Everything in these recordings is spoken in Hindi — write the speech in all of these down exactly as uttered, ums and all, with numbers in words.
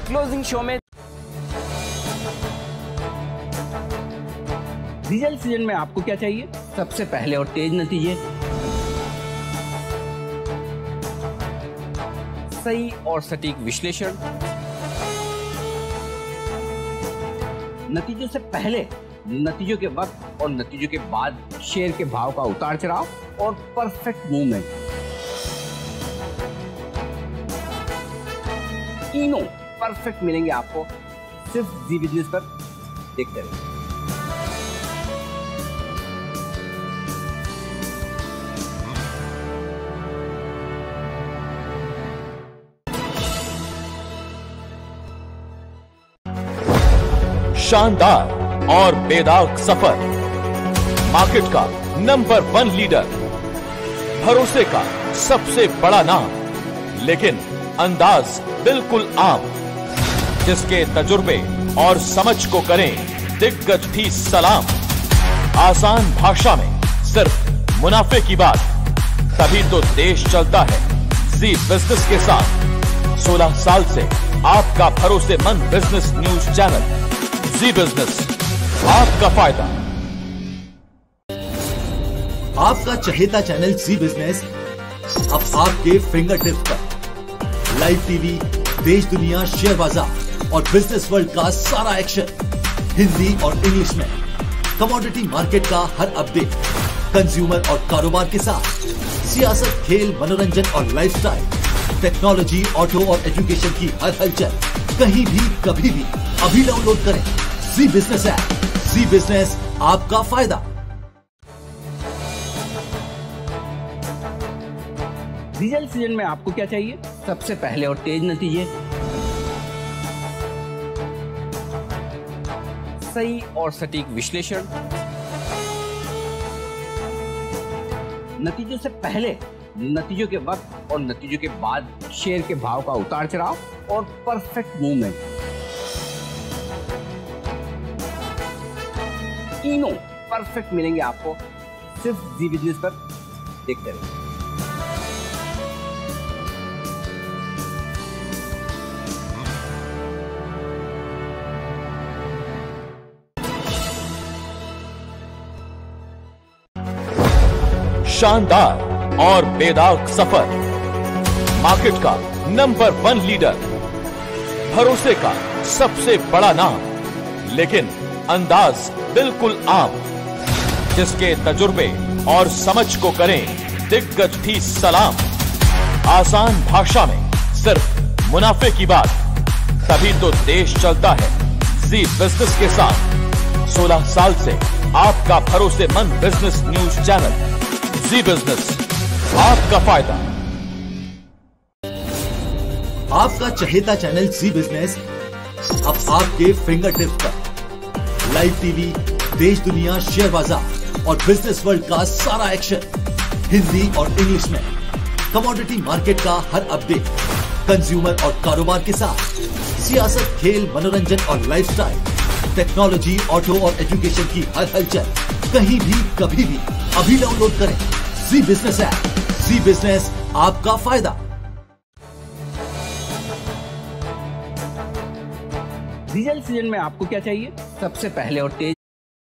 क्लोजिंग शो में रिजल्ट सीजन में आपको क्या चाहिए? सबसे पहले और तेज नतीजे, सही और सटीक विश्लेषण, नतीजों से पहले, नतीजों के वक्त और नतीजों के बाद शेयर के भाव का उतार चढ़ाव और परफेक्ट मूवमेंट, तीनों परफेक्ट मिलेंगे आपको सिर्फ जी बिजनेस पर। देखते रहिए। शानदार और बेदाग सफर, मार्केट का नंबर वन लीडर, भरोसे का सबसे बड़ा नाम, लेकिन अंदाज बिल्कुल आम, जिसके तजुर्बे और समझ को करें दिग्गज भी सलाम। आसान भाषा में सिर्फ मुनाफे की बात, तभी तो देश चलता है जी बिजनेस के साथ। सोलह साल से आपका भरोसेमंद business news channel Zee business, आपका फायदा। आपका चहेता चैनल जी बिजनेस अब आपके फिंगर टिप पर। लाइव टीवी, देश दुनिया, शेयर बाजार और बिजनेस वर्ल्ड का सारा एक्शन हिंदी और इंग्लिश में। कमोडिटी मार्केट का हर अपडेट, कंज्यूमर और कारोबार के साथ सियासत, खेल, मनोरंजन और लाइफस्टाइल, टेक्नोलॉजी, ऑटो और एजुकेशन की हर हलचल, कहीं भी कभी भी। अभी डाउनलोड करें Zee business app. Zee business, आपका फायदा। रिजल्ट सीजन में आपको क्या चाहिए? सबसे पहले और तेज नतीजे, सही और सटीक विश्लेषण, नतीजों से पहले, नतीजों के वक्त और नतीजों के बाद शेयर के भाव का उतार चढ़ाव और परफेक्ट मूवमेंट, तीनों परफेक्ट मिलेंगे आपको सिर्फ जी बिजनेस पर। देखते रहिए। शानदार और बेदाग सफर, मार्केट का नंबर वन लीडर, भरोसे का सबसे बड़ा नाम, लेकिन अंदाज बिल्कुल आम, जिसके तजुर्बे और समझ को करें दिग्गज भी सलाम। आसान भाषा में सिर्फ मुनाफे की बात, तभी तो देश चलता है जी बिजनेस के साथ। सोलह साल से आपका भरोसेमंद business news channel Zee business, आपका फायदा। आपका चहेता चैनल जी बिजनेस अब आपके फिंगर टिप पर। लाइव टीवी, देश दुनिया, शेयर बाजार और बिजनेस वर्ल्ड का सारा एक्शन हिंदी और इंग्लिश में। कमोडिटी मार्केट का हर अपडेट, कंज्यूमर और कारोबार के साथ सियासत, खेल, मनोरंजन और लाइफस्टाइल, टेक्नोलॉजी, ऑटो और एजुकेशन की हर हलचल, कहीं भी कभी भी। अभी डाउनलोड करें Zee business app. Zee business, आपका फायदा। रिजल्ट सीजन में आपको क्या चाहिए? सबसे पहले और तेज,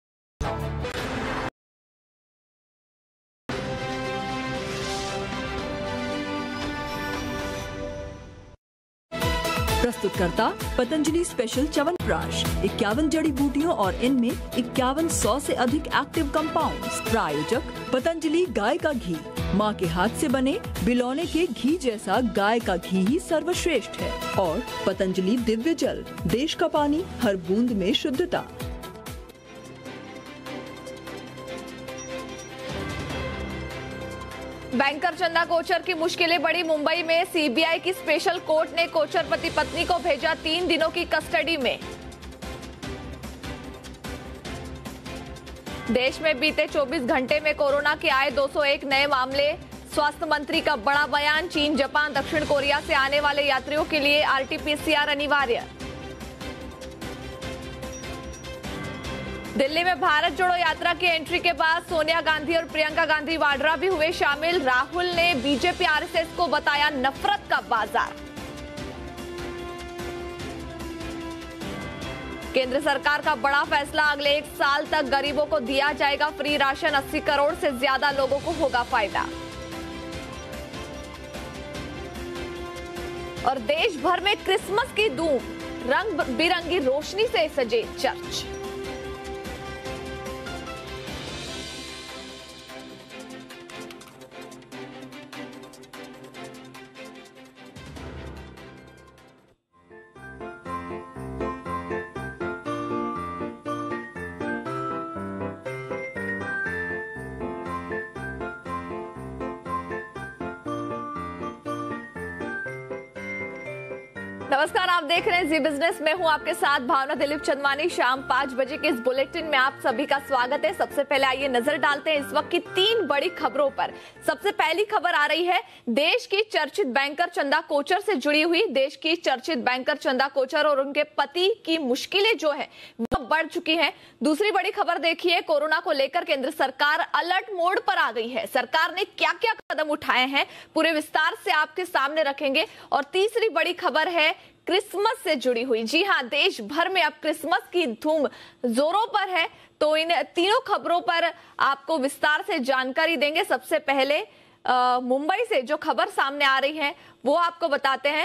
प्रस्तुतकर्ता पतंजलि स्पेशल च्यवनप्राश, इक्यावन जड़ी बूटियों और इनमें इक्यावन सौ से अधिक एक्टिव कंपाउंड्स। प्रायोजक पतंजलि गाय का घी, माँ के हाथ से बने बिलौने के घी जैसा गाय का घी ही सर्वश्रेष्ठ है। और पतंजलि दिव्य जल, देश का पानी, हर बूंद में शुद्धता। बैंकर चंदा कोचर की मुश्किलें बढ़ी। मुंबई में सीबीआई की स्पेशल कोर्ट ने कोचर पति पत्नी को भेजा तीन दिनों की कस्टडी में। देश में बीते चौबीस घंटे में कोरोना के आए दो सौ एक नए मामले। स्वास्थ्य मंत्री का बड़ा बयान, चीन, जापान, दक्षिण कोरिया से आने वाले यात्रियों के लिए आरटीपीसीआर अनिवार्य। दिल्ली में भारत जोड़ो यात्रा की एंट्री के बाद सोनिया गांधी और प्रियंका गांधी वाड्रा भी हुए शामिल। राहुल ने बीजेपी आरएसएस को बताया नफरत का बाजार। केंद्र सरकार का बड़ा फैसला, अगले एक साल तक गरीबों को दिया जाएगा फ्री राशन, अस्सी करोड़ से ज्यादा लोगों को होगा फायदा। और देश भर में क्रिसमस की धूम, रंग बिरंगी रोशनी से सजे चर्च। नमस्कार, आप देख रहे हैं जी बिजनेस में हूं आपके साथ भावना दिलीप चंदवानी। शाम पांच बजे के इस बुलेटिन में आप सभी का स्वागत है। सबसे पहले आइए नजर डालते हैं इस वक्त की तीन बड़ी खबरों पर। सबसे पहली खबर आ रही है देश की चर्चित बैंकर चंदा कोचर से जुड़ी हुई। देश की चर्चित बैंकर चंदा कोचर और उनके पति की मुश्किलें जो है वो बढ़ चुकी हैं। दूसरी बड़ी खबर देखिए, कोरोना को लेकर केंद्र सरकार अलर्ट मोड पर आ गई है। सरकार ने क्या क्या कदम उठाए हैं पूरे विस्तार से आपके सामने रखेंगे। और तीसरी बड़ी खबर है क्रिसमस से जुड़ी हुई। जी हां, देश भर में अब क्रिसमस की धूम जोरों पर है, तो इन तीनों खबरों पर आपको विस्तार से जानकारी देंगे। सबसे पहले मुंबई से जो खबर सामने आ रही है वो आपको बताते हैं।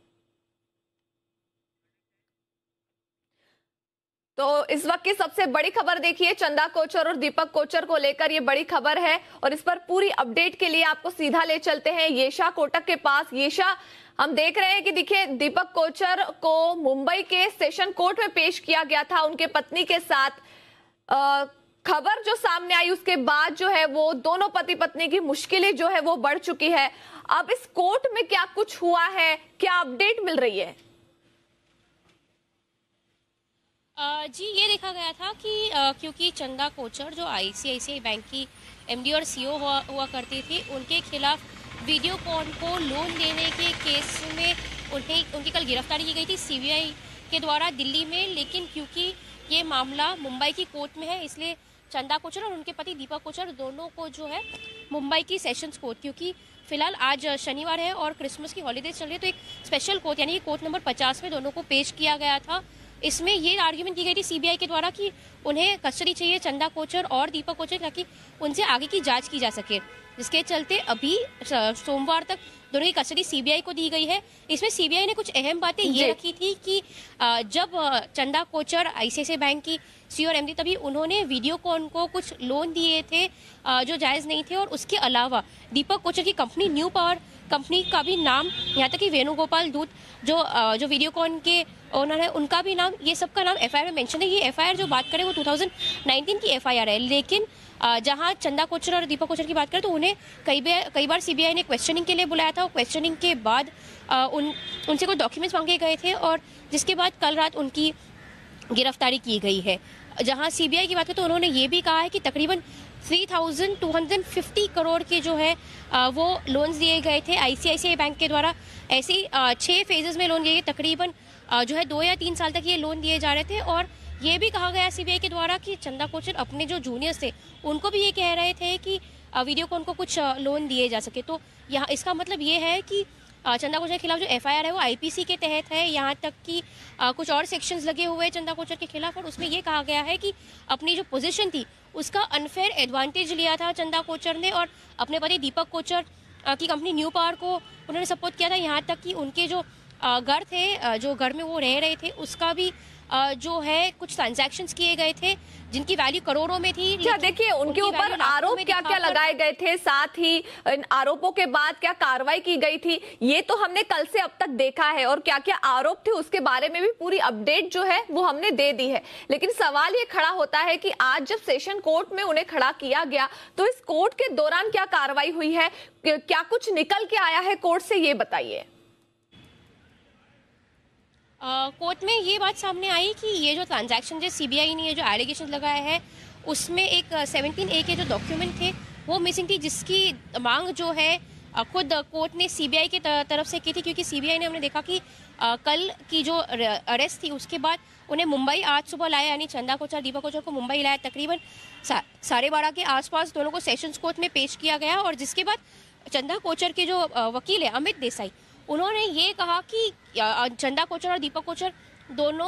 तो इस वक्त की सबसे बड़ी खबर देखिए, चंदा कोचर और दीपक कोचर को लेकर ये बड़ी खबर है और इस पर पूरी अपडेट के लिए आपको सीधा ले चलते हैं येशा कोटक के पास। येशा, हम देख रहे हैं कि देखिए दीपक कोचर को मुंबई के सेशन कोर्ट में पेश किया गया था उनके पत्नी के साथ। खबर जो सामने आई उसके बाद जो है वो दोनों पति पत्नी की मुश्किलें जो है वो बढ़ चुकी है। अब इस कोर्ट में क्या कुछ हुआ है, क्या अपडेट मिल रही है? जी, ये देखा गया था कि आ, क्योंकि चंदा कोचर जो आईसीआईसीआई बैंक की एमडी और सीईओ हुआ, हुआ करती थी, उनके खिलाफ वीडियोकॉन को लोन देने के केस में उन्हें उनकी कल गिरफ्तारी की गई थी सीबीआई के द्वारा दिल्ली में। लेकिन क्योंकि ये मामला मुंबई की कोर्ट में है, इसलिए चंदा कोचर और उनके पति दीपक कोचर दोनों को जो है मुंबई की सेशंस कोर्ट, क्योंकि फिलहाल आज शनिवार है और क्रिसमस की हॉलीडेज चल रही है, तो एक स्पेशल कोर्ट यानी कि कोर्ट नंबर पचास में दोनों को पेश किया गया था। इसमें ये आर्ग्यूमेंट की गई थी सीबीआई के द्वारा कि उन्हें कस्टडी चाहिए चंदा कोचर और दीपक कोचर, ताकि उनसे आगे की जांच की जा सके, जिसके चलते अभी सोमवार तक दोनों की कस्टडी सीबीआई को दी गई है। इसमें सीबीआई ने कुछ अहम बातें ये रखी थी कि जब चंदा कोचर आईसीआईसीआई बैंक की सीईओ और एमडी, तभी उन्होंने वीडियोकॉन को कुछ लोन दिए थे जो जायज़ नहीं थे। और उसके अलावा दीपक कोचर की कंपनी न्यू पावर कंपनी का भी नाम, यहाँ तक कि वेणुगोपाल दूत जो जो वीडियोकॉन के ओनर है उनका भी नाम, ये सबका नाम एफआईआर में मेंशन है। ये एफआईआर जो बात करें वो दो हज़ार उन्नीस की एफआईआर है। लेकिन जहां चंदा कोचर और दीपक कोचर की बात करें तो उन्हें कई बार कई बार सीबीआई ने क्वेश्चनिंग के लिए बुलाया था। क्वेश्चनिंग के बाद उन उनसे कुछ डॉक्यूमेंट्स मांगे गए थे और जिसके बाद कल रात उनकी गिरफ्तारी की गई है। जहां सीबीआई की बात करें तो उन्होंने ये भी कहा है कि तकरीबन तीन हज़ार दो सौ पचास करोड़ के जो है वो लोन्स दिए गए थे आईसीआईसीआई बैंक के द्वारा। ऐसे ही छः फेजेस में लोन दिए गए, तकरीबन जो है दो या तीन साल तक ये लोन दिए जा रहे थे। और ये भी कहा गया सीबीआई के द्वारा कि चंदा कोचर अपने जो जूनियर्स थे उनको भी ये कह रहे थे कि वीडियोकॉन को कुछ लोन दिए जा सके। तो यहाँ इसका मतलब ये है कि चंदा कोचर के खिलाफ जो एफआईआर है वो आईपीसी के तहत है। यहाँ तक कि कुछ और सेक्शंस लगे हुए हैं चंदा कोचर के खिलाफ, और उसमें ये कहा गया है कि अपनी जो पोजीशन थी उसका अनफेयर एडवांटेज लिया था चंदा कोचर ने और अपने पति दीपक कोचर की कंपनी न्यू पावर को उन्होंने सपोर्ट किया था। यहाँ तक कि उनके जो घर थे, जो घर में वो रह रहे थे, उसका भी जो है कुछ ट्रांजैक्शंस किए गए थे जिनकी वैल्यू करोड़ों में थी। क्या देखिए उनके ऊपर आरोप क्या क्या लगाए गए थे, साथ ही इन आरोपों के बाद क्या कार्रवाई की गई थी, ये तो हमने कल से अब तक देखा है। और क्या क्या आरोप थे उसके बारे में भी पूरी अपडेट जो है वो हमने दे दी है। लेकिन सवाल ये खड़ा होता है कि आज जब सेशन कोर्ट में उन्हें खड़ा किया गया तो इस कोर्ट के दौरान क्या कार्रवाई हुई है, क्या कुछ निकल के आया है कोर्ट से, ये बताइए। कोर्ट uh, में ये बात सामने आई कि ये जो ट्रांजैक्शन जो सीबीआई ने ये जो एलिगेशन लगाया है उसमें एक सत्रह ए के जो डॉक्यूमेंट थे वो मिसिंग थी, जिसकी मांग जो है खुद कोर्ट ने सीबीआई की तरफ से की थी। क्योंकि सीबीआई ने हमने देखा कि आ, कल की जो अरेस्ट थी उसके बाद उन्हें मुंबई आज सुबह लाया, यानी चंदा कोचर दीपक कोचर को मुंबई लाया। तकरीबन सा, साढ़े बारह के आसपास दोनों को सेशंस कोर्ट में पेश किया गया और जिसके बाद चंदा कोचर के जो वकील है अमित देसाई, उन्होंने ये कहा कि चंदा कोचर और दीपक कोचर दोनों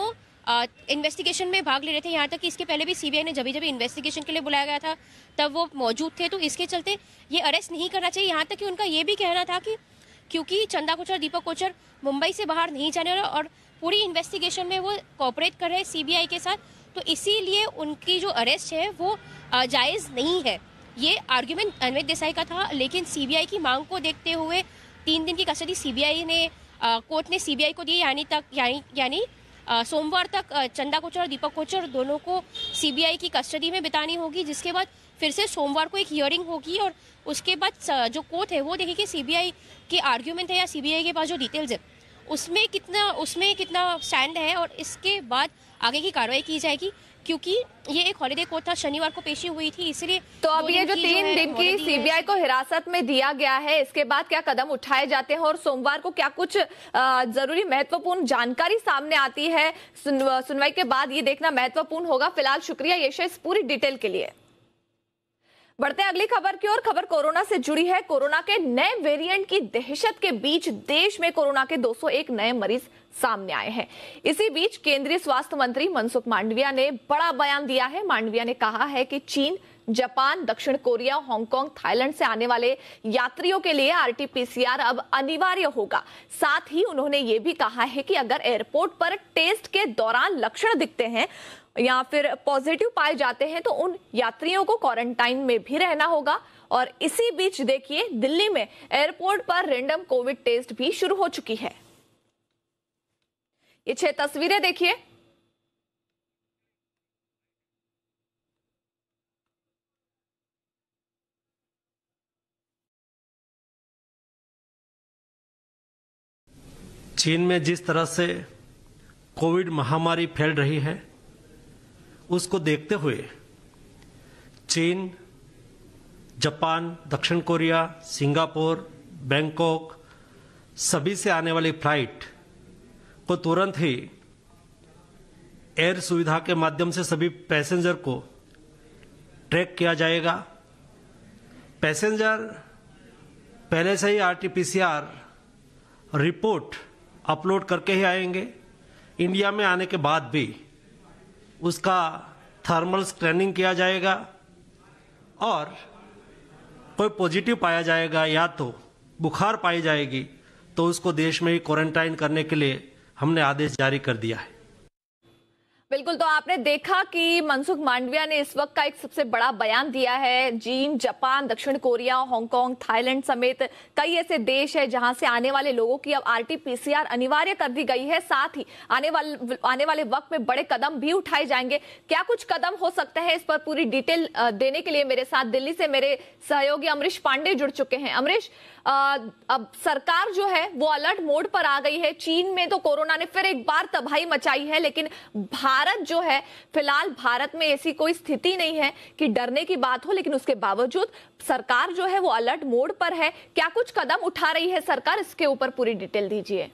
इन्वेस्टिगेशन में भाग ले रहे थे। यहाँ तक कि इसके पहले भी सीबीआई ने जब जब इन्वेस्टिगेशन के लिए बुलाया गया था तब वो मौजूद थे, तो इसके चलते ये अरेस्ट नहीं करना चाहिए। यहाँ तक कि उनका ये भी कहना था कि क्योंकि चंदा कोचर, दीपक कोचर मुंबई से बाहर नहीं जाने वाले और पूरी इन्वेस्टिगेशन में वो कोऑपरेट कर रहे हैं सीबीआई के साथ, तो इसीलिए उनकी जो अरेस्ट है वो जायज़ नहीं है। ये आर्ग्यूमेंट अनवित देसाई का था, लेकिन सीबीआई की मांग को देखते हुए तीन दिन की कस्टडी सीबीआई ने कोर्ट ने सीबीआई को दी, यानी तक यानी यानी सोमवार तक चंदा कोचर और दीपक कोचर दोनों को सीबीआई की कस्टडी में बितानी होगी, जिसके बाद फिर से सोमवार को एक हियरिंग होगी और उसके बाद जो कोर्ट है वो देखेगी सीबीआई के आर्ग्यूमेंट है या सीबीआई के पास जो डिटेल्स है उसमें कितना उसमें कितना स्टैंड है, और इसके बाद आगे की कार्रवाई की जाएगी। क्योंकि ये एक हॉलिडे कोर्ट था, शनिवार को पेशी हुई थी, इसलिए तो अब ये जो तीन दिन की सीबीआई को हिरासत में दिया गया है, इसके बाद क्या कदम उठाए जाते हैं और सोमवार को क्या कुछ जरूरी महत्वपूर्ण जानकारी सामने आती है सुनवाई के बाद, ये देखना महत्वपूर्ण होगा। फिलहाल शुक्रिया येशा इस पूरी डिटेल के लिए। बढ़ते हैं अगली खबर की ओर। खबर कोरोना से जुड़ी है। कोरोना के नए वेरिएंट की दहशत के बीच देश में कोरोना के दो सौ एक नए मरीज सामने आए हैं। इसी बीच केंद्रीय स्वास्थ्य मंत्री मनसुख मांडविया ने बड़ा बयान दिया है। मांडविया ने कहा है कि चीन, जापान, दक्षिण कोरिया, हांगकांग, थाईलैंड से आने वाले यात्रियों के लिए आरटीपीसीआर अब अनिवार्य होगा। साथ ही उन्होंने ये भी कहा है कि अगर एयरपोर्ट पर टेस्ट के दौरान लक्षण दिखते हैं या फिर पॉजिटिव पाए जाते हैं तो उन यात्रियों को क्वारंटाइन में भी रहना होगा। और इसी बीच देखिए, दिल्ली में एयरपोर्ट पर रैंडम कोविड टेस्ट भी शुरू हो चुकी है। ये छह तस्वीरें देखिए। चीन में जिस तरह से कोविड महामारी फैल रही है उसको देखते हुए चीन, जापान, दक्षिण कोरिया, सिंगापुर, बैंकॉक सभी से आने वाली फ्लाइट को तुरंत ही एयर सुविधा के माध्यम से सभी पैसेंजर को ट्रैक किया जाएगा। पैसेंजर पहले से ही आरटीपीसीआर रिपोर्ट अपलोड करके ही आएंगे। इंडिया में आने के बाद भी उसका थर्मल स्कैनिंग किया जाएगा और कोई पॉजिटिव पाया जाएगा या तो बुखार पाई जाएगी तो उसको देश में ही क्वारंटाइन करने के लिए हमने आदेश जारी कर दिया है। बिल्कुल, तो आपने देखा कि मनसुख मांडविया ने इस वक्त का एक सबसे बड़ा बयान दिया है। चीन, जापान, दक्षिण कोरिया, हांगकांग, थाईलैंड समेत कई ऐसे देश है जहां से आने वाले लोगों की अब आरटीपीसीआर अनिवार्य कर दी गई है। साथ ही आने वाले आने वाले वक्त में बड़े कदम भी उठाए जाएंगे। क्या कुछ कदम हो सकते हैं, इस पर पूरी डिटेल देने के लिए मेरे साथ दिल्ली से मेरे सहयोगी अमरीश पांडे जुड़ चुके हैं। अमरीश, अब सरकार जो है वो अलर्ट मोड पर आ गई है। चीन में तो कोरोना ने फिर एक बार तबाही मचाई है, लेकिन भारत जो है, फिलहाल भारत में ऐसी कोई स्थिति नहीं है कि डरने की बात हो, लेकिन उसके बावजूद सरकार जो है वो अलर्ट मोड पर है। क्या कुछ कदम उठा रही है सरकार, इसके ऊपर पूरी डिटेल दीजिए।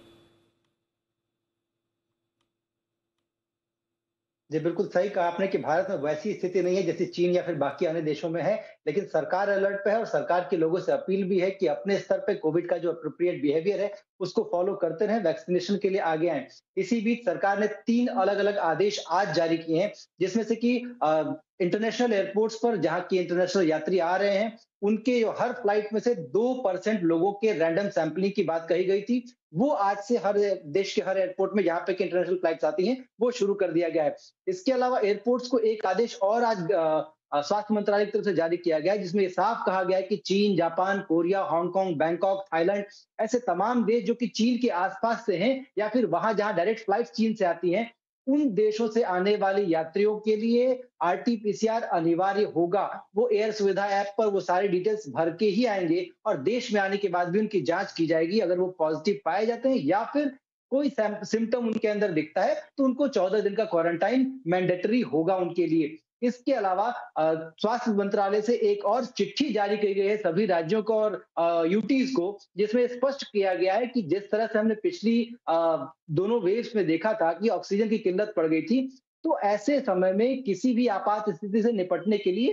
जी बिल्कुल सही कहा आपने कि भारत में वैसी स्थिति नहीं है जैसे चीन या फिर बाकी अन्य देशों में है, लेकिन सरकार अलर्ट पे है और सरकार के लोगों से अपील भी है कि अपने स्तर पे कोविड का जो अप्रोप्रिएट बिहेवियर है उसको फॉलो करते रहें, वैक्सीनेशन के लिए आगे आए। इसी बीच सरकार ने तीन अलग अलग आदेश आज जारी किए हैं, जिसमें से कि इंटरनेशनल एयरपोर्ट्स पर जहां की इंटरनेशनल यात्री आ रहे हैं उनके हर फ्लाइट में से दो परसेंट लोगों के रैंडम सैंपलिंग की बात कही गई थी, वो आज से हर देश के हर एयरपोर्ट में जहां पे कि इंटरनेशनल फ्लाइट्स आती हैं वो शुरू कर दिया गया है। इसके अलावा एयरपोर्ट्स को एक आदेश और आज स्वास्थ्य मंत्रालय की तरफ से जारी किया गया है, जिसमें ये साफ कहा गया है कि चीन, Japan, Korea, Hong Kong, Bangkok, Thailand ऐसे तमाम देश जो कि चीन के आसपास से हैं या फिर वहां जहां डायरेक्ट फ्लाइट चीन से आती हैं, उन देशों से आने वाले यात्रियों के लिए आरटीपीसीआर अनिवार्य होगा। वो एयर सुविधा ऐप पर वो सारी डिटेल्स भर के ही आएंगे और देश में आने के बाद भी उनकी जांच की जाएगी। अगर वो पॉजिटिव पाए जाते हैं या फिर कोई सिम्टम उनके अंदर दिखता है तो उनको चौदह दिन का क्वारंटाइन मैंडेटरी होगा उनके लिए। इसके अलावा स्वास्थ्य मंत्रालय से एक और चिट्ठी जारी की गई है सभी राज्यों को और यूटीज को, जिसमें स्पष्ट किया गया है कि जिस तरह से हमने पिछली दोनों वेव्स में देखा था कि ऑक्सीजन की किल्लत पड़ गई थी, तो ऐसे समय में किसी भी आपात स्थिति से निपटने के लिए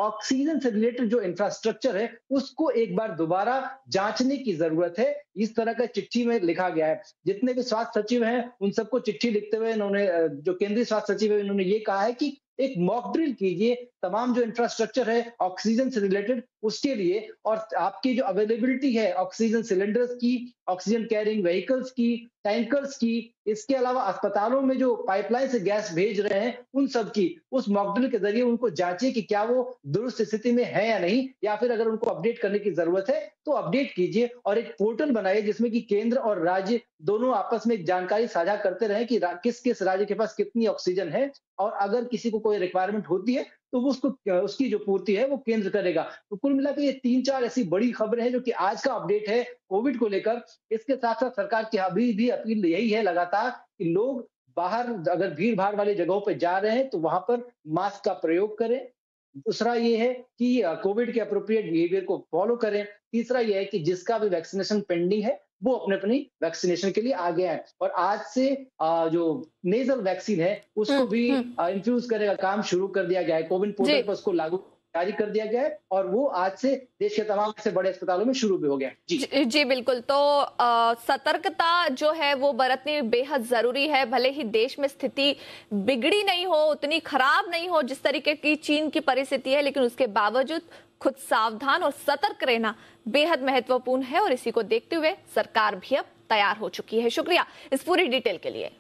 ऑक्सीजन से रिलेटेड जो इंफ्रास्ट्रक्चर है उसको एक बार दोबारा जांचने की जरूरत है। इस तरह का चिट्ठी में लिखा गया है। जितने भी स्वास्थ्य सचिव हैं उन सबको चिट्ठी लिखते हुए इन्होंने, जो केंद्रीय स्वास्थ्य सचिव है, इन्होंने ये कहा है कि एक मॉक ड्रिल कीजिए तमाम जो इंफ्रास्ट्रक्चर है ऑक्सीजन से रिलेटेड उसके लिए, और आपकी जो अवेलेबिलिटी है ऑक्सीजन सिलेंडर्स की, ऑक्सीजन कैरिंग व्हीकल्स की, टैंकर्स की, इसके अलावा अस्पतालों में जो पाइपलाइन से गैस भेज रहे हैं उन सब की, उस मॉक ड्रिल के जरिए उनको जांचिए कि क्या वो दुरुस्त स्थिति में है या नहीं, या फिर अगर उनको अपडेट करने की जरूरत है तो अपडेट कीजिए। और एक पोर्टल बनाइए जिसमें कि केंद्र और राज्य दोनों आपस में जानकारी साझा करते रहे कि किस किस राज्य के पास कितनी ऑक्सीजन है, और अगर किसी को कोई रिक्वायरमेंट होती है तो वो उसको उसकी जो पूर्ति है वो केंद्र करेगा। तो कुल मिलाकर ये तीन चार ऐसी बड़ी खबरें हैं जो कि आज का अपडेट है कोविड को लेकर। इसके साथ साथ सरकार की अभी भी अपील यही है लगातार कि लोग बाहर अगर भीड़ भाड़ वाली जगहों पर जा रहे हैं तो वहां पर मास्क का प्रयोग करें। दूसरा ये है कि कोविड के अप्रोप्रिएट बिहेवियर को फॉलो करें। तीसरा ये है कि जिसका भी वैक्सीनेशन पेंडिंग है वो अपने अपनी वैक्सीनेशन के लिए आगे आए। और आज से जो नेजल वैक्सीन है उसको भी इंफ्यूज करने का काम शुरू कर दिया गया है। कोविन पोर्टल पर उसको लागू जारी कर दिया गया है और वो आज से देश के तमाम से बड़े अस्पतालों में शुरू भी हो गया है। जी जी, जी बिल्कुल। तो आ, सतर्कता जो है वो बरतनी बेहद जरूरी है। भले ही देश में स्थिति बिगड़ी नहीं हो, उतनी खराब नहीं हो जिस तरीके की चीन की परिस्थिति है, लेकिन उसके बावजूद खुद सावधान और सतर्क रहना बेहद महत्वपूर्ण है और इसी को देखते हुए सरकार भी अब तैयार हो चुकी है। शुक्रिया इस पूरी डिटेल के लिए।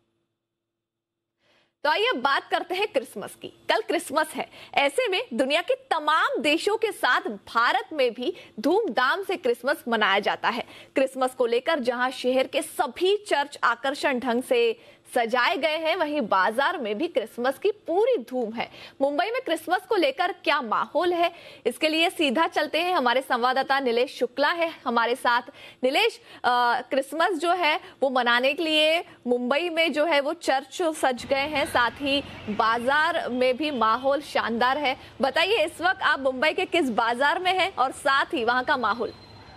तो आइए बात करते हैं क्रिसमस की। कल क्रिसमस है, ऐसे में दुनिया के तमाम देशों के साथ भारत में भी धूमधाम से क्रिसमस मनाया जाता है। क्रिसमस को लेकर जहां शहर के सभी चर्च आकर्षण ढंग से सजाए गए हैं, वहीं बाजार में भी क्रिसमस की पूरी धूम है। मुंबई में क्रिसमस को लेकर क्या माहौल है, इसके लिए सीधा चलते हैं। हमारे संवाददाता नीलेश शुक्ला है हमारे साथ। नीलेश, क्रिसमस जो है वो मनाने के लिए मुंबई में जो है वो चर्च सज गए हैं, साथ ही बाजार में भी माहौल शानदार है। बताइए इस वक्त आप मुंबई के किस बाजार में हैं और साथ ही वहां का माहौल।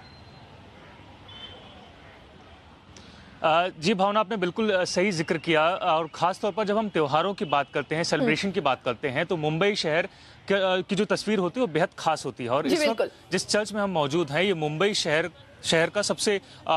जी भावना, आपने बिल्कुल सही जिक्र किया और ख़ास तौर पर जब हम त्योहारों की बात करते हैं, सेलिब्रेशन की बात करते हैं, तो मुंबई शहर की जो तस्वीर होती है वो बेहद खास होती है। और इस वक्त जिस चर्च में हम मौजूद हैं, ये मुंबई शहर शहर का सबसे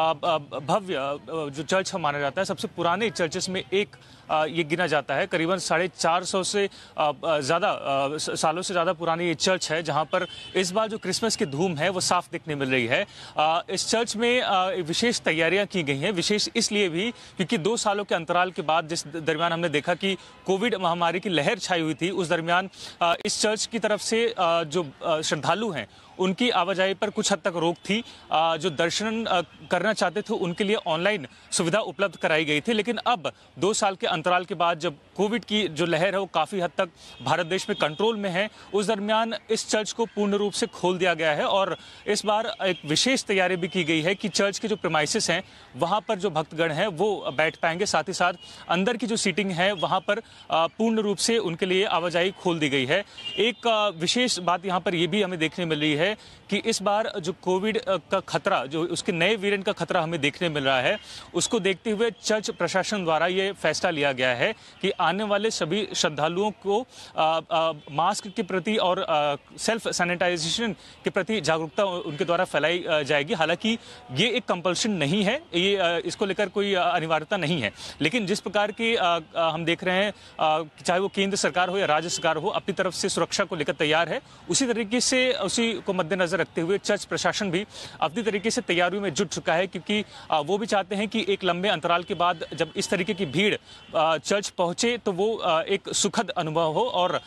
भव्य जो चर्च माना जाता है, सबसे पुराने चर्चेस में एक ये गिना जाता है। करीबन साढ़े चार सौ से ज़्यादा सालों से ज़्यादा पुरानी ये चर्च है, जहाँ पर इस बार जो क्रिसमस की धूम है वो साफ दिखने मिल रही है। इस चर्च में विशेष तैयारियां की गई हैं, विशेष इसलिए भी क्योंकि दो सालों के अंतराल के बाद जिस दरमियान हमने देखा कि कोविड महामारी की लहर छाई हुई थी, उस दरमियान इस चर्च की तरफ से जो श्रद्धालु हैं उनकी आवाजाही पर कुछ हद तक रोक थी। जो दर्शन करना चाहते थे उनके लिए ऑनलाइन सुविधा उपलब्ध कराई गई थी, लेकिन अब दो साल के अंतराल के बाद जब कोविड की जो लहर है वो काफ़ी हद तक भारत देश में कंट्रोल में है, उस दरमियान इस चर्च को पूर्ण रूप से खोल दिया गया है। और इस बार एक विशेष तैयारी भी की गई है कि चर्च के जो प्रीमाइसेस हैं वहाँ पर जो भक्तगण हैं वो बैठ पाएंगे, साथ ही साथ अंदर की जो सीटिंग है वहाँ पर पूर्ण रूप से उनके लिए आवाजाही खोल दी गई है। एक विशेष बात यहाँ पर यह भी हमें देखने मिल रही है कि इस बार जो कोविड का खतरा, जो उसके नए वेरिएंट का खतरा हमें देखने मिल रहा है, उसको देखते हुए चर्च प्रशासन द्वारा ये फैसला लिया गया है कि आने वाले सभी श्रद्धालुओं को आ, आ, मास्क के प्रति और आ, सेल्फ सैनिटाइजेशन के प्रति जागरूकता उनके द्वारा फैलाई जाएगी। हालांकि ये एक कंपल्शन नहीं है, ये आ, इसको लेकर कोई अनिवार्यता नहीं है, लेकिन जिस प्रकार की आ, आ, हम देख रहे हैं, आ, चाहे वो केंद्र सरकार हो या राज्य सरकार हो, अपनी तरफ से सुरक्षा को लेकर तैयार है। उसी तरीके से उसी को मद्देनजर रखते हुए चर्च प्रशासन भी अपनी तरीके से तैयारियों में जुट चुका है, क्योंकि वो भी चाहते हैं कि एक लंबे अंतराल के बाद जब इस तरीके की भीड़ चर्च पहुंचे तो वो एक सुखद अनुभव हो और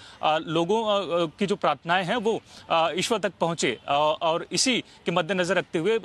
लोगों की जो प्रार्थनाएं हैं वो ईश्वर तक पहुंचे। और इसी के मद्देनजर रखते हुए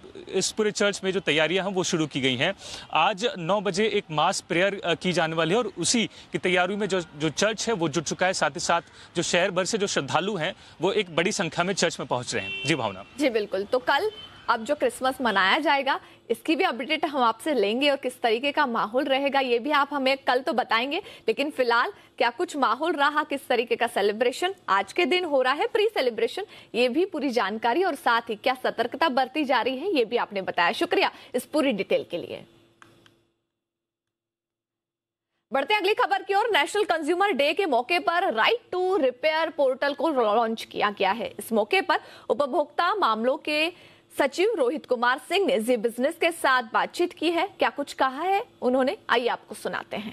इस पूरे चर्च में जो तैयारियां हैं वो शुरू की गई हैं। आज नौ बजे एक मास प्रेयर की जाने वाली है और उसी की तैयारियों में जो जो चर्च है वो जुट चुका है। साथ ही साथ जो शहर भर से जो श्रद्धालु हैं वो एक बड़ी संख्या में चर्च में पहुंच रहे हैं। जी भावना। जी बिल्कुल। तो कल अब जो क्रिसमस मनाया जाएगा इसकी भी अपडेट हम आपसे लेंगे और किस तरीके का माहौल रहेगा ये भी आप हमें कल तो बताएंगे, लेकिन फिलहाल क्या कुछ माहौल रहा, किस तरीके का सेलिब्रेशन आज के दिन हो रहा है, प्री सेलिब्रेशन, ये भी पूरी जानकारी और साथ ही क्या सतर्कता बरती जा रही है ये भी आपने बताया। शुक्रिया इस पूरी डिटेल के लिए। बढ़ते अगली खबर की ओर। नेशनल कंज्यूमर डे के मौके पर राइट टू रिपेयर पोर्टल को लॉन्च किया गया है। इस मौके पर उपभोक्ता मामलों के सचिव रोहित कुमार सिंह ने जी बिजनेस के साथ बातचीत की है। क्या कुछ कहा है उन्होंने, आइए आपको सुनाते हैं।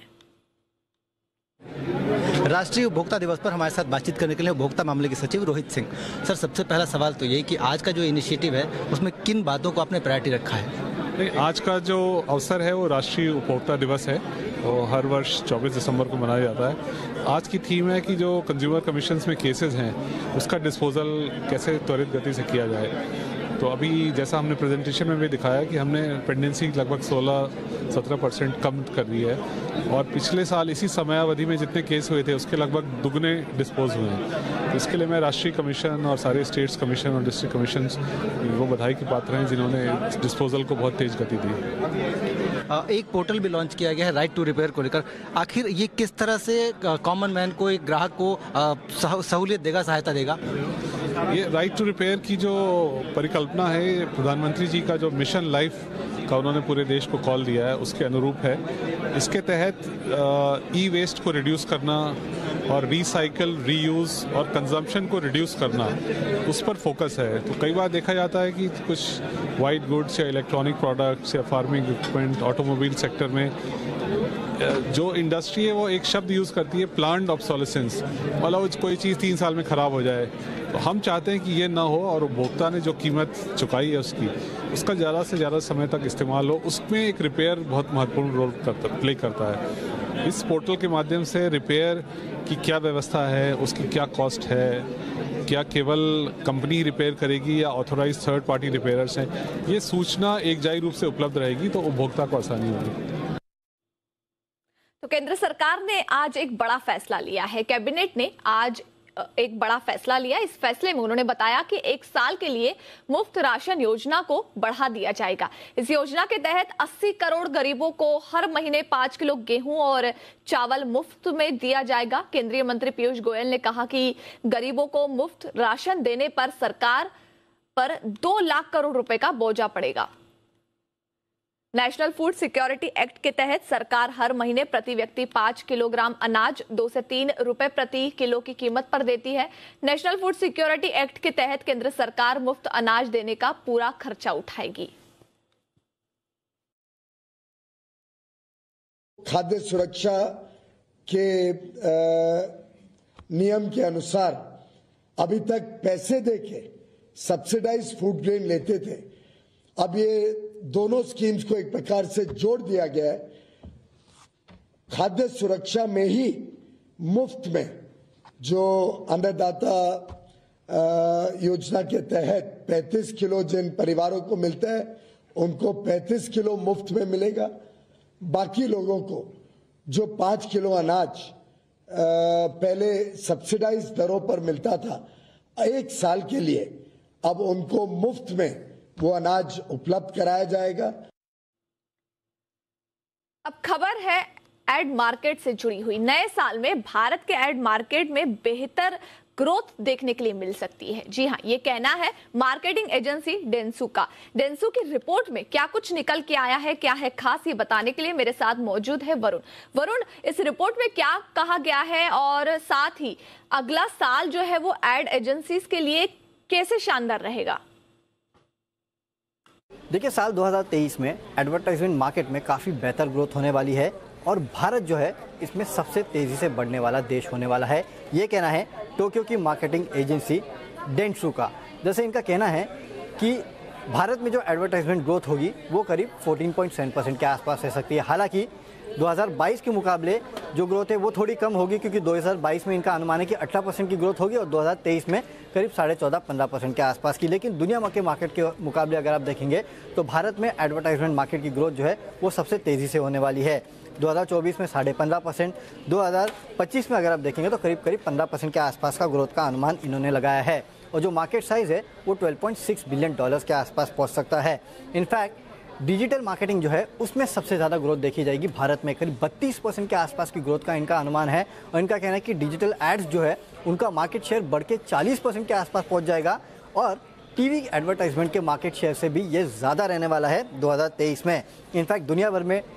राष्ट्रीय उपभोक्ता दिवस पर हमारे साथ बातचीत करने के लिए उपभोक्ता मामले के सचिव रोहित सिंह। सर, सबसे पहला सवाल तो यही कि आज का जो इनिशिएटिव है उसमें किन बातों को आपने प्रायोरिटी रखा है? आज का जो अवसर है वो राष्ट्रीय उपभोक्ता दिवस है और हर वर्ष चौबीस दिसंबर को मनाया जाता है। आज की थीम है कि जो कंज्यूमर कमीशंस में केसेस हैं उसका डिस्पोजल कैसे त्वरित गति से किया जाए। तो अभी जैसा हमने प्रेजेंटेशन में भी दिखाया कि हमने पेंडेंसी लगभग सोलह सत्रह परसेंट कम कर दी है और पिछले साल इसी समयावधि में जितने केस हुए थे उसके लगभग दुगने डिस्पोज हुए हैं। तो इसके लिए मैं राष्ट्रीय कमीशन और सारे स्टेट्स कमीशन और डिस्ट्रिक्ट कमीशन वो बधाई के पात्र हैं जिन्होंने डिस्पोजल को बहुत तेज गति दी। एक पोर्टल भी लॉन्च किया गया है राइट टू रिपेयर को लेकर। आखिर ये किस तरह से कॉमन मैन को, एक ग्राहक को सहूलियत देगा, सहायता देगा? ये राइट टू रिपेयर की जो परिकल्पना है, प्रधानमंत्री जी का जो मिशन लाइफ का उन्होंने पूरे देश को कॉल दिया है उसके अनुरूप है। इसके तहत ई वेस्ट को रिड्यूस करना और रिसाइकल, रीयूज़ और कंजम्पशन को रिड्यूस करना, उस पर फोकस है। तो कई बार देखा जाता है कि कुछ वाइट गुड्स या इलेक्ट्रॉनिक प्रोडक्ट्स या फार्मिंग इक्विपमेंट, ऑटोमोबाइल सेक्टर में जो इंडस्ट्री है वो एक शब्द यूज़ करती है प्लान्ड ऑब्सोलेसेंस, मतलब कोई चीज़ तीन साल में ख़राब हो जाए। तो हम चाहते हैं कि ये ना हो और उपभोक्ता ने जो कीमत चुकाई है उसकी उसका ज़्यादा से ज़्यादा समय तक इस्तेमाल हो। उसमें एक रिपेयर बहुत महत्वपूर्ण रोल करता प्ले करता है। इस पोर्टल के माध्यम से रिपेयर की क्या व्यवस्था है, उसकी क्या कॉस्ट है, क्या केवल कंपनी रिपेयर करेगी या ऑथोराइज थर्ड पार्टी रिपेयर्स हैं, ये सूचना एकजाई रूप से उपलब्ध रहेगी तो उपभोक्ता को आसानी होगी। तो केंद्र सरकार ने आज एक बड़ा फैसला लिया है। कैबिनेट ने आज एक बड़ा फैसला लिया। इस फैसले में उन्होंने बताया कि एक साल के लिए मुफ्त राशन योजना को बढ़ा दिया जाएगा। इस योजना के तहत अस्सी करोड़ गरीबों को हर महीने पांच किलो गेहूं और चावल मुफ्त में दिया जाएगा। केंद्रीय मंत्री पीयूष गोयल ने कहा कि गरीबों को मुफ्त राशन देने पर सरकार पर दो लाख करोड़ रुपए का बोझा पड़ेगा। नेशनल फूड सिक्योरिटी एक्ट के तहत सरकार हर महीने प्रति व्यक्ति पांच किलोग्राम अनाज दो से तीन रुपए प्रति किलो की कीमत पर देती है। नेशनल फूड सिक्योरिटी एक्ट के तहत केंद्र सरकार मुफ्त अनाज देने का पूरा खर्चा उठाएगी। खाद्य सुरक्षा के नियम के अनुसार अभी तक पैसे देके सब्सिडाइज फूड ग्रेन लेते थे। अब ये दोनों स्कीम्स को एक प्रकार से जोड़ दिया गया है। खाद्य सुरक्षा में ही मुफ्त में जो अन्नदाता योजना के तहत पैंतीस किलो जिन परिवारों को मिलता है उनको पैंतीस किलो मुफ्त में मिलेगा। बाकी लोगों को जो पांच किलो अनाज पहले सब्सिडाइज दरों पर मिलता था, एक साल के लिए अब उनको मुफ्त में वो अनाज उपलब्ध कराया जाएगा। अब खबर है एड मार्केट से जुड़ी हुई। नए साल में भारत के एड मार्केट में बेहतर ग्रोथ देखने के लिए मिल सकती है। जी हां, ये कहना है मार्केटिंग एजेंसी डेंसू का। डेंसू की रिपोर्ट में क्या कुछ निकल के आया है, क्या है खास, ये बताने के लिए मेरे साथ मौजूद है वरुण। वरुण, इस रिपोर्ट में क्या कहा गया है और साथ ही अगला साल जो है वो एड एजेंसीज के लिए कैसे शानदार रहेगा? देखिए, साल दो हज़ार तेईस में एडवर्टाइजमेंट मार्केट में काफ़ी बेहतर ग्रोथ होने वाली है और भारत जो है इसमें सबसे तेज़ी से बढ़ने वाला देश होने वाला है। ये कहना है टोक्यो की मार्केटिंग एजेंसी डेंसू का। जैसे इनका कहना है कि भारत में जो एडवर्टाइजमेंट ग्रोथ होगी वो करीब चौदह पॉइंट सात परसेंट के आसपास रह सकती है। हालांकि दो हज़ार बाईस के मुकाबले जो ग्रोथ है वो थोड़ी कम होगी, क्योंकि दो हज़ार बाईस में इनका अनुमान है कि अठारह परसेंट की ग्रोथ होगी और दो हज़ार तेईस में करीब साढ़े चौदह पंद्रह परसेंट के आसपास की। लेकिन दुनिया के मार्केट के मुकाबले अगर आप देखेंगे तो भारत में एडवर्टाइजमेंट मार्केट की ग्रोथ जो है वो सबसे तेज़ी से होने वाली है। दो हज़ार चौबीस में साढ़े पंद्रह परसेंट, दो हज़ार पच्चीस में अगर आप देखेंगे तो करीब करीब पंद्रह परसेंट के आसपास का ग्रोथ का अनुमान इन्होंने लगाया है। और जो मार्केट साइज़ है वो बारह पॉइंट छह बिलियन डॉलर्स के आसपास पहुँच सकता है। इनफैक्ट डिजिटल मार्केटिंग जो है उसमें सबसे ज़्यादा ग्रोथ देखी जाएगी भारत में। करीब बत्तीस परसेंट के आसपास की ग्रोथ का इनका अनुमान है और इनका कहना है कि डिजिटल एड्स जो है उनका मार्केट शेयर बढ़ के चालीस परसेंट के आसपास पहुंच जाएगा और टीवी एडवर्टाइजमेंट के मार्केट शेयर से भी ये ज़्यादा रहने वाला है दो हज़ार तेईस में। इनफैक्ट दुनिया भर में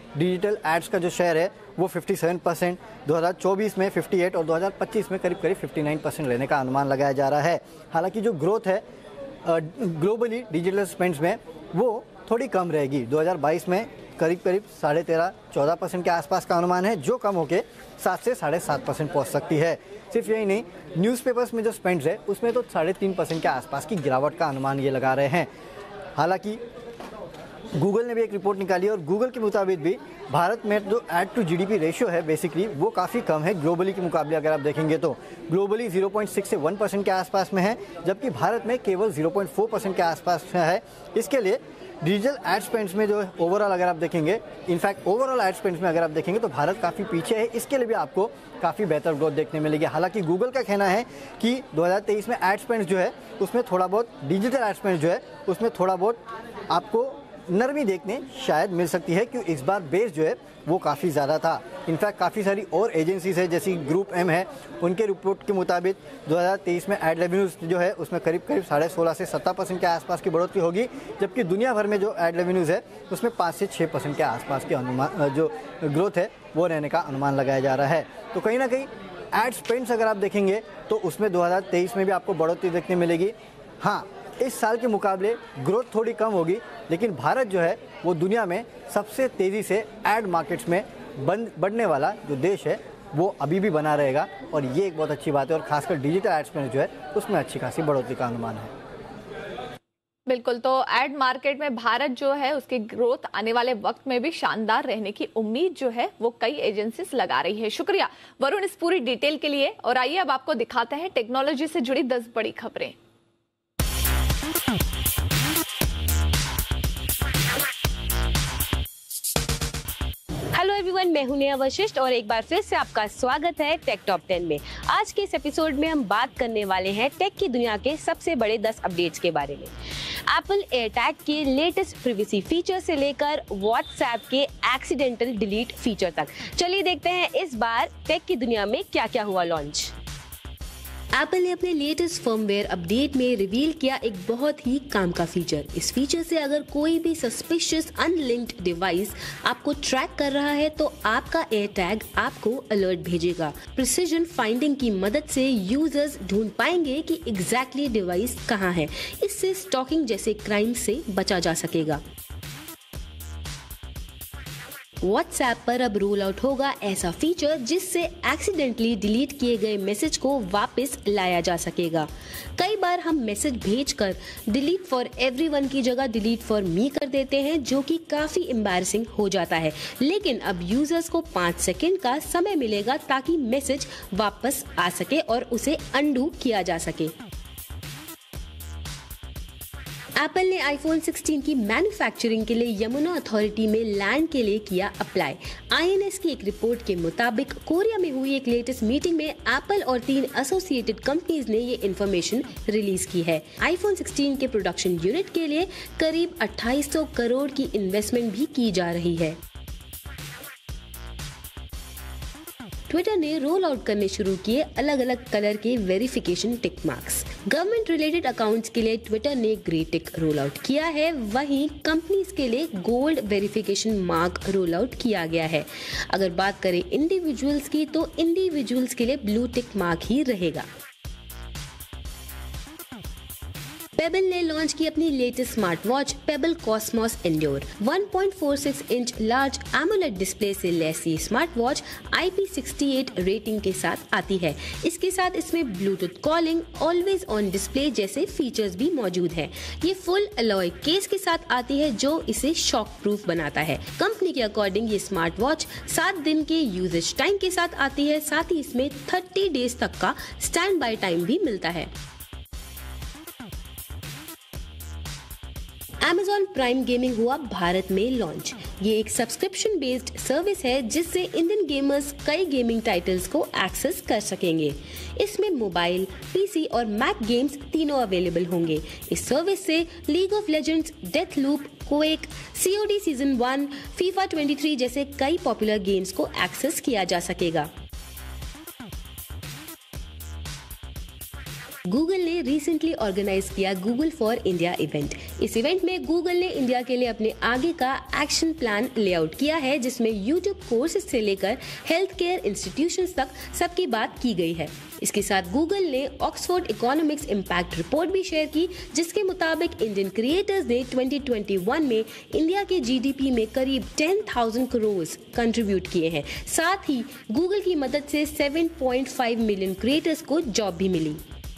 डिजिटल एड्स का जो शेयर है वो सत्तावन परसेंट, दो हज़ार चौबीस में अट्ठावन और दो हज़ार पच्चीस में करीब करीब उनसठ परसेंट लेने का अनुमान लगाया जा रहा है। हालांकि जो ग्रोथ है ग्लोबली डिजिटल स्पेंड्स में वो थोड़ी कम रहेगी। दो हज़ार बाईस में करीब करीब साढ़े तेरह चौदह परसेंट के आसपास का अनुमान है, जो कम होकर सात से साढ़े सात परसेंट पहुँच सकती है। सिर्फ यही नहीं, न्यूज़पेपर्स में जो स्पेंड्स है उसमें तो साढ़े तीन परसेंट के आसपास की गिरावट का अनुमान ये लगा रहे हैं। हालांकि गूगल ने भी एक रिपोर्ट निकाली और गूगल के मुताबिक भी भारत में जो ऐड टू जीडीपी रेशियो है बेसिकली वो काफ़ी कम है ग्लोबली के मुकाबले। अगर आप देखेंगे तो ग्लोबली ज़ीरो पॉइंट सिक्स से वन परसेंट के आसपास में है, जबकि भारत में केवल ज़ीरो पॉइंट फोर परसेंट के आसपास है। इसके लिए डिजिटल एड स्पेंड्स में जो ओवरऑल अगर आप देखेंगे, इनफैक्ट ओवरऑल एड स्पेंड्स में अगर आप देखेंगे तो भारत काफ़ी पीछे है। इसके लिए भी आपको काफ़ी बेहतर ग्रोथ देखने मिलेगी। हालांकि गूगल का कहना है कि दो हज़ार तेईस में एड स्पेंड्स जो है उसमें थोड़ा बहुत डिजिटल एड स्पेंड्स जो है उसमें थोड़ा बहुत आपको नरमी देखने शायद मिल सकती है, क्योंकि इस बार बेस जो है वो काफ़ी ज़्यादा था। इनफैक्ट काफ़ी सारी और एजेंसीज है जैसी ग्रुप एम है, उनके रिपोर्ट के मुताबिक दो हज़ार तेईस में एड रेवेन्यूज जो है उसमें करीब करीब साढ़े सोलह से सत्तर परसेंट के आसपास की बढ़ोतरी होगी, जबकि दुनिया भर में जो एड रेवेन्यूज है उसमें पाँच से छः परसेंट के आसपास के अनुमान जो ग्रोथ है वो रहने का अनुमान लगाया जा रहा है। तो कहीं ना कहीं एड स्पेंड्स अगर आप देखेंगे तो उसमें दो हज़ार तेईस में भी आपको बढ़ोतरी देखने मिलेगी। हाँ, इस साल के मुकाबले ग्रोथ थोड़ी कम होगी, लेकिन भारत जो है वो दुनिया में सबसे तेज़ी से एड मार्केट्स में बंद बढ़ने वाला जो देश है वो अभी भी बना रहेगा, और ये एक बहुत अच्छी बात है। और खासकर डिजिटल एड्स में जो है उसमें अच्छी खासी बढ़ोतरी का अनुमान है। बिल्कुल, तो एड मार्केट में भारत जो है उसकी ग्रोथ आने वाले वक्त में भी शानदार रहने की उम्मीद जो है वो कई एजेंसीज लगा रही है। शुक्रिया वरुण इस पूरी डिटेल के लिए। और आइए अब आपको दिखाते हैं टेक्नोलॉजी से जुड़ी दस बड़ी खबरें। हेलो एवरीवन, मैं हूं नेहा वशिष्ठ और एक बार फिर से आपका स्वागत है टेक टॉप टेन में। आज के इस एपिसोड में हम बात करने वाले हैं टेक की दुनिया के सबसे बड़े दस अपडेट्स के बारे में। एप्पल एयरटैग के लेटेस्ट प्रिवेसी फीचर से लेकर व्हाट्सएप के एक्सीडेंटल डिलीट फीचर तक, चलिए देखते हैं इस बार टेक की दुनिया में क्या क्या हुआ लॉन्च। एप्पल ने अपने लेटेस्ट फर्मवेयर अपडेट में रिवील किया एक बहुत ही काम का फीचर। इस फीचर से अगर कोई भी सस्पिशियस अनलिंक्ड डिवाइस आपको ट्रैक कर रहा है तो आपका एयरटैग आपको अलर्ट भेजेगा। प्रिसिजन फाइंडिंग की मदद से यूजर्स ढूंढ पाएंगे कि एग्जैक्टली डिवाइस कहां है। इससे स्टॉकिंग जैसे क्राइम से बचा जा सकेगा। व्हाट्सएप पर अब रोल आउट होगा ऐसा फीचर जिससे एक्सीडेंटली डिलीट किए गए मैसेज को वापस लाया जा सकेगा। कई बार हम मैसेज भेजकर डिलीट फॉर एवरीवन की जगह डिलीट फॉर मी कर देते हैं, जो कि काफी एम्बैरसिंग हो जाता है। लेकिन अब यूजर्स को पाँच सेकंड का समय मिलेगा ताकि मैसेज वापस आ सके और उसे अनडू किया जा सके। एप्पल ने आईफोन सिक्सटीन की मैन्युफैक्चरिंग के लिए यमुना अथॉरिटी में लैंड के लिए किया अप्लाई। आईएनएस की एक रिपोर्ट के मुताबिक कोरिया में हुई एक लेटेस्ट मीटिंग में एप्पल और तीन एसोसिएटेड कंपनीज ने ये इन्फॉर्मेशन रिलीज की है। आईफोन सिक्सटीन के प्रोडक्शन यूनिट के लिए करीब अट्ठाईस सौ करोड़ की इन्वेस्टमेंट भी की जा रही है। ट्विटर ने रोल आउट करने शुरू किए अलग अलग कलर के verification tick marks. Government related accounts के लिए ट्विटर ने ग्रे टिक रोल आउट किया है, वहीं कंपनीज के लिए gold verification mark roll out किया गया है। अगर बात करें इंडिविजुअल्स की तो इंडिविजुअल्स के लिए ब्लू टिक मार्क ही रहेगा। पेबल ने लॉन्च की अपनी latest smart watch Pebble Cosmos Endure. One point four six inch large AMOLED display से लैस ये smart watch I P sixty eight rating के साथ आती है। इसके साथ इसमें Bluetooth calling, always on display जैसे फीचर्स भी मौजूद हैं। ये फुल अलॉय केस के साथ आती है जो इसे शॉक प्रूफ बनाता है। कंपनी के अकॉर्डिंग ये स्मार्ट वॉच सात दिन के यूजेज टाइम के साथ आती है। साथ ही इसमें थर्टी डेज तक का स्टैंड बाय टाइम भी मिलता है। Amazon प्राइम गेमिंग हुआ भारत में लॉन्च। ये एक सब्सक्रिप्शन बेस्ड सर्विस है जिससे इंडियन गेमर्स कई गेमिंग टाइटल्स को एक्सेस कर सकेंगे। इसमें मोबाइल, पीसी और मैक गेम्स तीनों अवेलेबल होंगे। इस सर्विस से League of Legends, Death Loop, Quake, COD season one, FIFA तेईस जैसे कई पॉपुलर गेम्स को एक्सेस किया जा सकेगा। गूगल ने रिसेंटली ऑर्गेनाइज किया गूगल फॉर इंडिया इवेंट। इस इवेंट में गूगल ने इंडिया के लिए अपने आगे का एक्शन प्लान लेआउट किया है, जिसमें यूट्यूब कोर्सेज से लेकर हेल्थ केयर इंस्टीट्यूशंस तक सबकी बात की गई है। इसके साथ गूगल ने ऑक्सफोर्ड इकोनॉमिक्स इम्पैक्ट रिपोर्ट भी शेयर की, जिसके मुताबिक इंडियन क्रिएटर्स ने ट्वेंटी ट्वेंटी वन में इंडिया के जीडीपी में करीब टेन थाउजेंड करोड़ कंट्रीब्यूट किए हैं। साथ ही गूगल की मदद से seven point five million creators को जॉब भी मिली।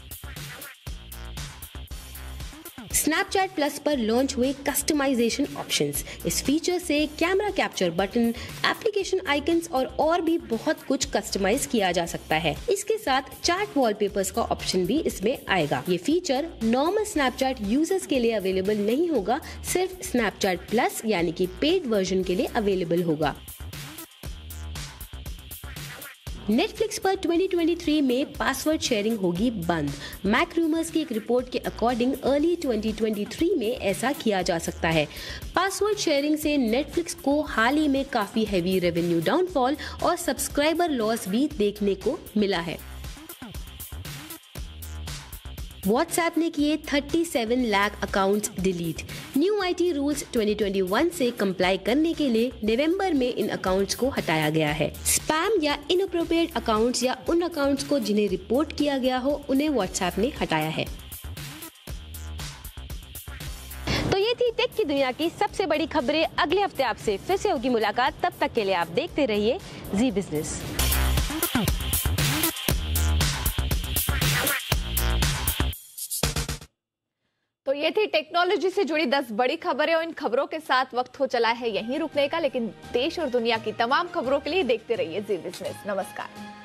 स्नैपचैट प्लस पर लॉन्च हुए कस्टमाइजेशन ऑप्शंस। इस फीचर से camera capture button, application icons और और भी बहुत कुछ कस्टमाइज किया जा सकता है। इसके साथ चैट वॉलपेपर्स का ऑप्शन भी इसमें आएगा। ये फीचर नॉर्मल स्नैपचैट यूजर्स के लिए अवेलेबल नहीं होगा, सिर्फ स्नैपचैट प्लस यानी कि पेड वर्जन के लिए अवेलेबल होगा। नेटफ्लिक्स पर ट्वेंटी ट्वेंटी थ्री में पासवर्ड शेयरिंग होगी बंद। मैक रूमर्स की एक रिपोर्ट के according early twenty twenty three में ऐसा किया जा सकता है। पासवर्ड शेयरिंग से नेटफ्लिक्स को हाल ही में काफी हैवी रेवेन्यू डाउनफॉल और सब्सक्राइबर लॉस भी देखने को मिला है। व्हाट्सएप ने किए सैंतीस lakh accounts delete. New IT rules twenty twenty one से कंप्लाई करने के लिए नवंबर में इन अकाउंट्स को हटाया गया है। स्पैम या इनअप्रोप्रिएट अकाउंट्स या उन अकाउंट्स को जिन्हें रिपोर्ट किया गया हो, उन्हें व्हाट्सएप ने हटाया है। तो ये थी टेक की दुनिया की सबसे बड़ी खबरें। अगले हफ्ते आपसे फिर से होगी मुलाकात, तब तक के लिए आप देखते रहिए जी बिजनेस। तो ये थी टेक्नोलॉजी से जुड़ी दस बड़ी खबरें और इन खबरों के साथ वक्त हो चला है यहीं रुकने का, लेकिन देश और दुनिया की तमाम खबरों के लिए देखते रहिए जी बिजनेस। नमस्कार।